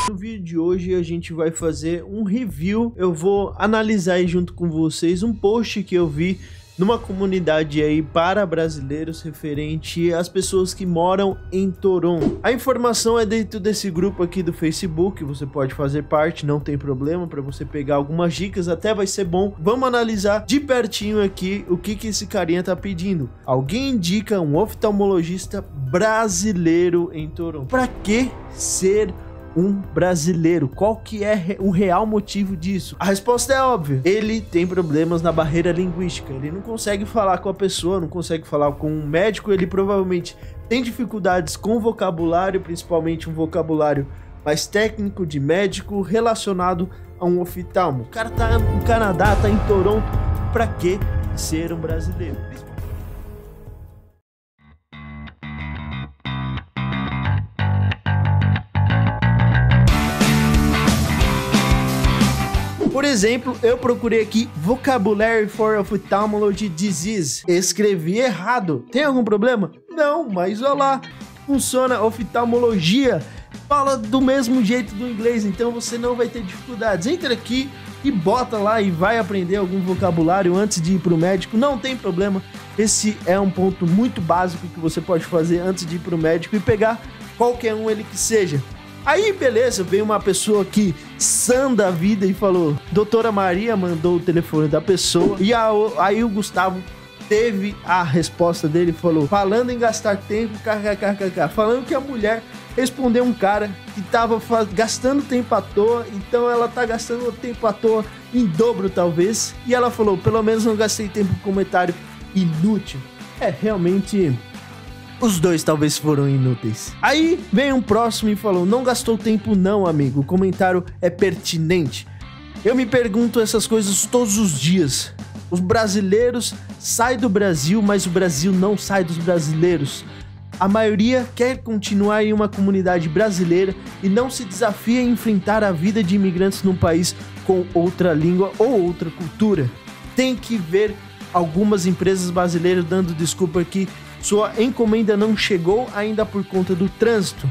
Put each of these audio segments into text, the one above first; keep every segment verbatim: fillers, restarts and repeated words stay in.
No vídeo de hoje a gente vai fazer um review. Eu vou analisar aí junto com vocês um post que eu vi numa comunidade aí para brasileiros referente às pessoas que moram em Toronto. A informação é dentro desse grupo aqui do Facebook, você pode fazer parte, não tem problema, para você pegar algumas dicas, até vai ser bom. Vamos analisar de pertinho aqui o que que esse carinha tá pedindo. Alguém indica um oftalmologista brasileiro em Toronto. Para que ser um brasileiro? Qual que é o real motivo disso? A resposta é óbvia. Ele tem problemas na barreira linguística. Ele não consegue falar com a pessoa, não consegue falar com um médico. Ele provavelmente tem dificuldades com vocabulário, principalmente um vocabulário mais técnico de médico relacionado a um oftalmo. O cara tá no Canadá, tá em Toronto. Pra que ser um brasileiro? Por exemplo, eu procurei aqui Vocabulary for Ophthalmology Disease. Escrevi errado. Tem algum problema? Não, mas olha lá. Funciona oftalmologia. Fala do mesmo jeito do inglês, então você não vai ter dificuldades. Entra aqui e bota lá e vai aprender algum vocabulário antes de ir para o médico. Não tem problema. Esse é um ponto muito básico que você pode fazer antes de ir para o médico e pegar qualquer um ele que seja. Aí, beleza, veio uma pessoa aqui, sã da vida, e falou: doutora Maria mandou o telefone da pessoa. E a, aí o Gustavo teve a resposta dele, falou: falando em gastar tempo, kkkk, falando que a mulher respondeu um cara que tava gastando tempo à toa, então ela tá gastando tempo à toa em dobro, talvez. E ela falou: pelo menos não gastei tempo com comentário inútil. É, realmente... os dois talvez foram inúteis. Aí vem um próximo e falou: não gastou tempo não, amigo. O comentário é pertinente. Eu me pergunto essas coisas todos os dias. Os brasileiros saem do Brasil, mas o Brasil não sai dos brasileiros. A maioria quer continuar em uma comunidade brasileira e não se desafia a enfrentar a vida de imigrantes num país com outra língua ou outra cultura. Tem que ver algumas empresas brasileiras dando desculpa aqui. Sua encomenda não chegou ainda por conta do trânsito.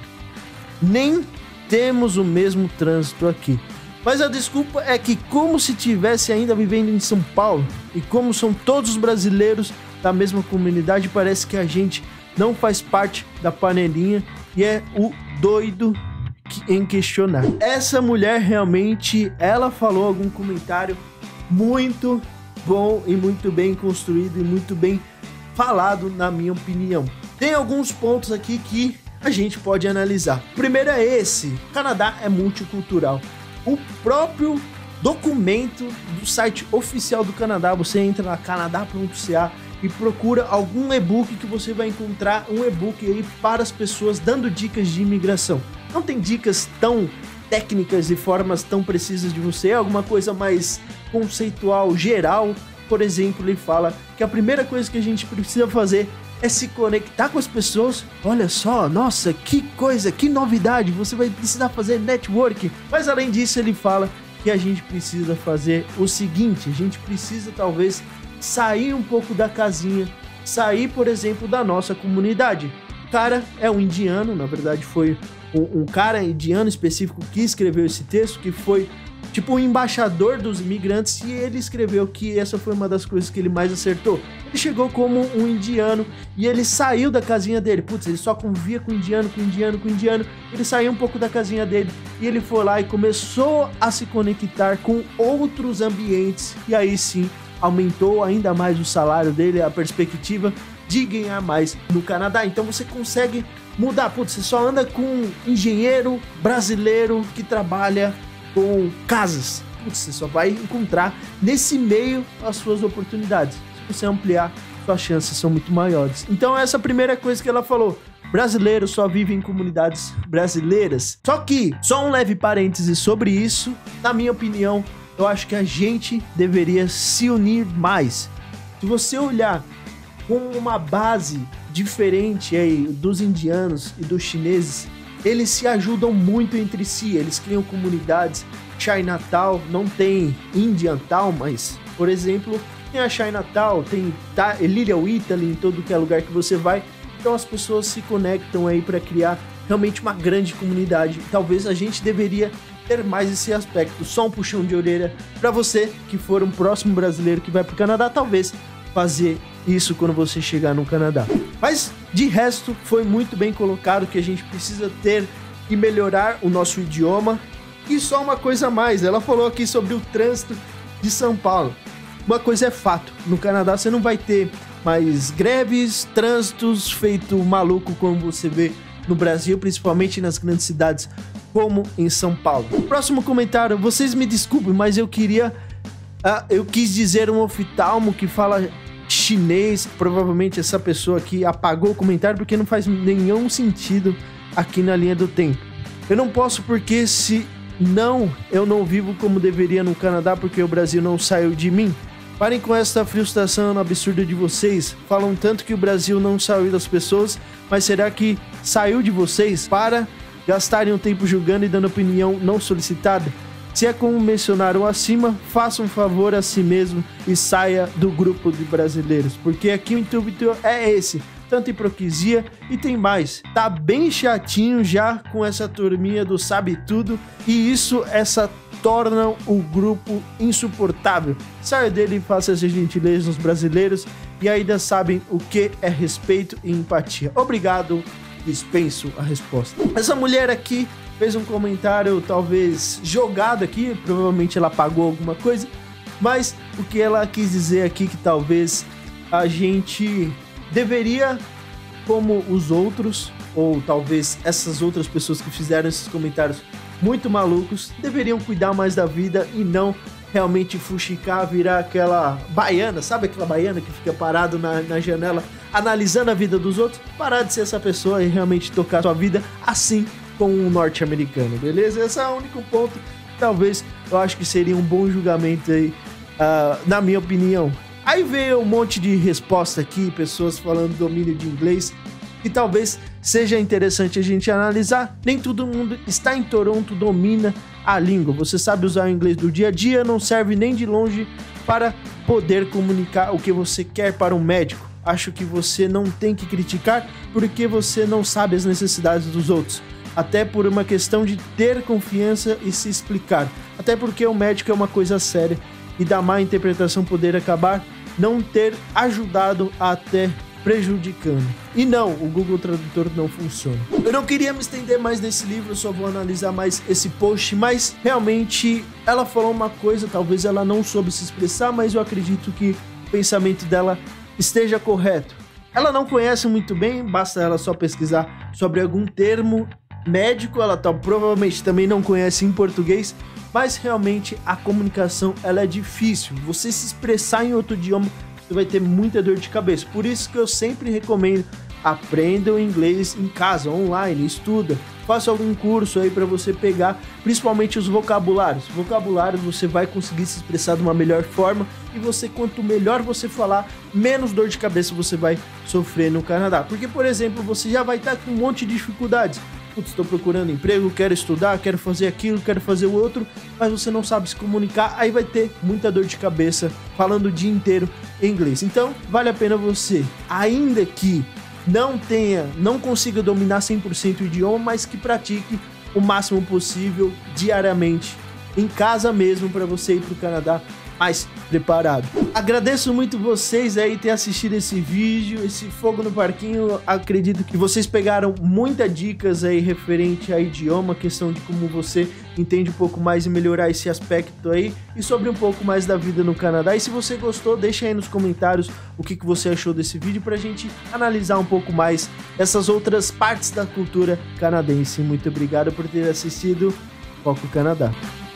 Nem temos o mesmo trânsito aqui. Mas a desculpa é que, como se tivesse ainda vivendo em São Paulo, e como são todos os brasileiros da mesma comunidade, parece que a gente não faz parte da panelinha e é o doido em questionar. Essa mulher realmente, ela falou algum comentário muito bom e muito bem construído e muito bem falado, na minha opinião. Tem alguns pontos aqui que a gente pode analisar. O primeiro é esse: o Canadá é multicultural. O próprio documento do site oficial do Canadá, você entra na canadá ponto c a e procura algum e-book que você vai encontrar um e-book aí para as pessoas dando dicas de imigração. Não tem dicas tão técnicas e formas tão precisas de você, é alguma coisa mais conceitual, geral. Por exemplo, ele fala que a primeira coisa que a gente precisa fazer é se conectar com as pessoas. Olha só, nossa, que coisa, que novidade, você vai precisar fazer networking. Mas além disso, ele fala que a gente precisa fazer o seguinte: a gente precisa talvez sair um pouco da casinha, sair, por exemplo, da nossa comunidade. O cara é um indiano, na verdade foi um, um cara indiano específico que escreveu esse texto, que foi tipo o embaixador dos imigrantes, e ele escreveu que essa foi uma das coisas que ele mais acertou. Ele chegou como um indiano e ele saiu da casinha dele. Putz, ele só convivia com indiano, com indiano, com indiano. Ele saiu um pouco da casinha dele e ele foi lá e começou a se conectar com outros ambientes. E aí sim, aumentou ainda mais o salário dele, a perspectiva de ganhar mais no Canadá. Então você consegue mudar. Putz, você só anda com um engenheiro brasileiro que trabalha com casas. Putz, você só vai encontrar nesse meio as suas oportunidades. Se você ampliar, suas chances são muito maiores. Então essa é a primeira coisa que ela falou: brasileiros só vivem em comunidades brasileiras. Só que, só um leve parêntese sobre isso, na minha opinião, eu acho que a gente deveria se unir mais. Se você olhar com uma base diferente aí dos indianos e dos chineses, eles se ajudam muito entre si, eles criam comunidades. Chinatown, não tem Indian Town, mas, por exemplo, tem a Chinatown, tem tá, Little Italy em todo que é lugar que você vai. Então as pessoas se conectam aí para criar realmente uma grande comunidade. Talvez a gente deveria ter mais esse aspecto. Só um puxão de orelha para você que for um próximo brasileiro que vai para o Canadá, talvez fazer isso quando você chegar no Canadá. Mas de resto foi muito bem colocado que a gente precisa ter e melhorar o nosso idioma. E só uma coisa a mais, ela falou aqui sobre o trânsito de São Paulo. Uma coisa é fato, no Canadá você não vai ter mais greves, trânsitos feito maluco como você vê no Brasil, principalmente nas grandes cidades como em São Paulo. Próximo comentário, vocês me desculpem, mas eu queria, uh, eu quis dizer um oftalmo que fala chinês, provavelmente essa pessoa aqui apagou o comentário porque não faz nenhum sentido aqui na linha do tempo. Eu não posso porque se não, eu não vivo como deveria no Canadá porque o Brasil não saiu de mim. Parem com essa frustração absurda de vocês. Falam tanto que o Brasil não saiu das pessoas, mas será que saiu de vocês para gastarem um tempo julgando e dando opinião não solicitada? Se é como mencionaram acima, faça um favor a si mesmo e saia do grupo de brasileiros, porque aqui o intuito é esse, tanta hipocrisia e tem mais. Tá bem chatinho já com essa turminha do sabe tudo e isso, essa tornam o grupo insuportável. Saia dele e faça essa gentileza nos brasileiros e ainda sabem o que é respeito e empatia. Obrigado, dispenso a resposta. Essa mulher aqui fez um comentário talvez jogado aqui, provavelmente ela pagou alguma coisa, mas o que ela quis dizer aqui que talvez a gente deveria, como os outros, ou talvez essas outras pessoas que fizeram esses comentários muito malucos, deveriam cuidar mais da vida e não realmente fuxicar, virar aquela baiana, sabe aquela baiana que fica parado na, na janela analisando a vida dos outros? Parar de ser essa pessoa e realmente tocar sua vida assim com um norte-americano, beleza? Esse é o único ponto, talvez eu acho que seria um bom julgamento aí, uh, na minha opinião. Aí veio um monte de resposta aqui, pessoas falando domínio de inglês, que talvez seja interessante a gente analisar. Nem todo mundo está em Toronto domina a língua. Você sabe usar o inglês do dia a dia, não serve nem de longe para poder comunicar o que você quer para um médico. Acho que você não tem que criticar porque você não sabe as necessidades dos outros. Até por uma questão de ter confiança e se explicar. Até porque o médico é uma coisa séria e da má interpretação poder acabar não ter ajudado até prejudicando. E não, o Google Tradutor não funciona. Eu não queria me estender mais nesse livro, eu só vou analisar mais esse post, mas realmente ela falou uma coisa, talvez ela não soube se expressar, mas eu acredito que o pensamento dela esteja correto. Ela não conhece muito bem, basta ela só pesquisar sobre algum termo médico, ela tá, provavelmente também não conhece em português, mas realmente a comunicação ela é difícil. Você se expressar em outro idioma, você vai ter muita dor de cabeça. Por isso que eu sempre recomendo, aprenda o inglês em casa, online, estuda, faça algum curso aí para você pegar, principalmente os vocabulários. Vocabulários você vai conseguir se expressar de uma melhor forma e você, quanto melhor você falar, menos dor de cabeça você vai sofrer no Canadá. Porque, por exemplo, você já vai estar com um monte de dificuldades. Putz, estou procurando emprego, quero estudar, quero fazer aquilo, quero fazer o outro, mas você não sabe se comunicar, aí vai ter muita dor de cabeça falando o dia inteiro em inglês. Então, vale a pena você, ainda que não tenha, não consiga dominar cem por cento o idioma, mas que pratique o máximo possível diariamente, em casa mesmo, para você ir para o Canadá mais preparado. Agradeço muito vocês aí ter assistido esse vídeo, esse fogo no parquinho. Acredito que vocês pegaram muitas dicas aí referente a idioma, questão de como você entende um pouco mais e melhorar esse aspecto aí, e sobre um pouco mais da vida no Canadá. E se você gostou, deixa aí nos comentários o que, que você achou desse vídeo pra gente analisar um pouco mais essas outras partes da cultura canadense. Muito obrigado por ter assistido. Foco Canadá.